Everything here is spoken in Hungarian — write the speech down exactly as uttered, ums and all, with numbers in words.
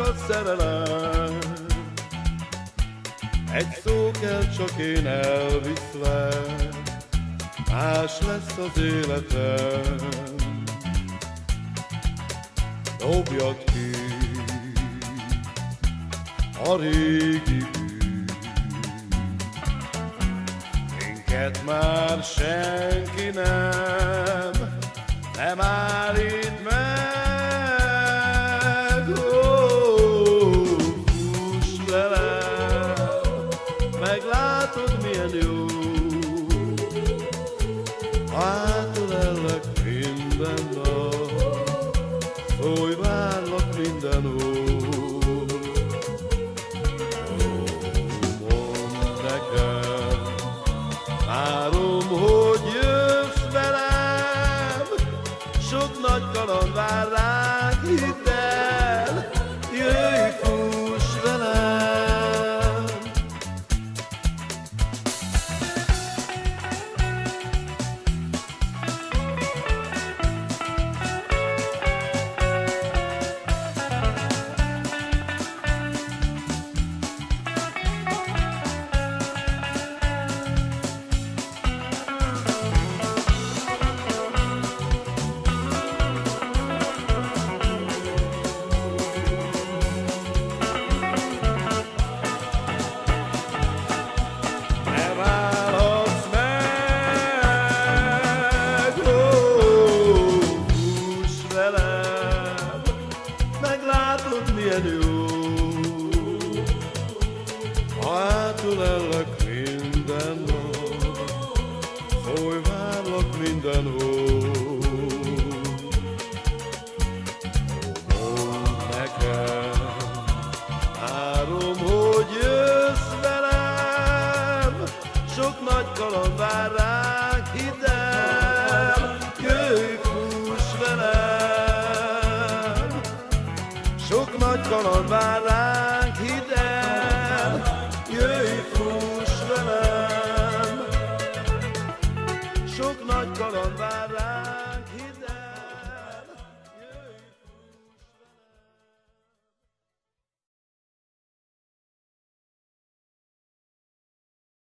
a szerelem. Egy szó kell, csak én elviszlek, más lesz az életem. Dobjad ki a régi bűn, minket már senki nem, nem állít meg. Ó, fuss velem, meglátod milyen jó, átölellek minden nap, oly várlak minden óra. Mondd nekem, várom, hogy jössz velem, sok nagy kaland vár ránk, hidd el, jöjj, fuss velem. Meglátod milyen jó, átölellek minden nap, oly várlak minden hó. Mondd nekem, várom, hogy jössz velem, sok nagy kaland vár ránk, hidd el, jöjj, fuss velem. Sok nagy kaland vár ránk, hidd el, jöjj, fuss velem. Sok nagy kaland vár ránk.